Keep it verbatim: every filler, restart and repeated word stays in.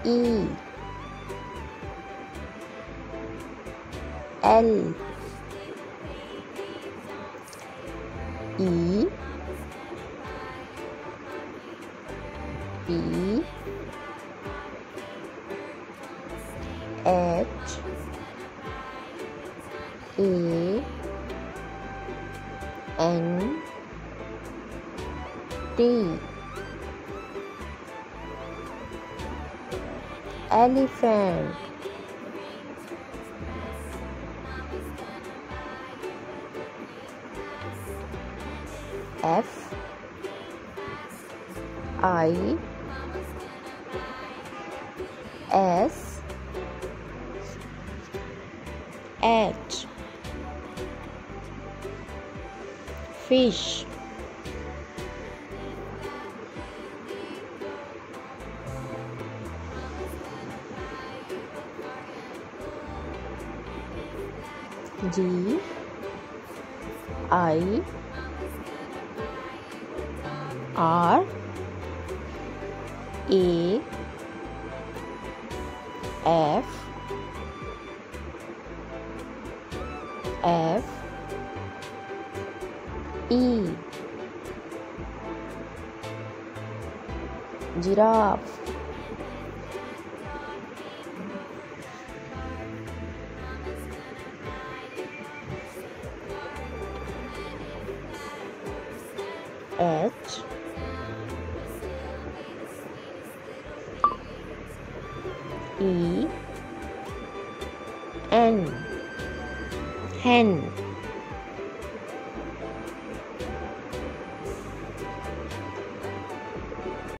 E L E P H A N T Elephant. F I S H Fish. G I R A F F E Giraffe. H E N Hen.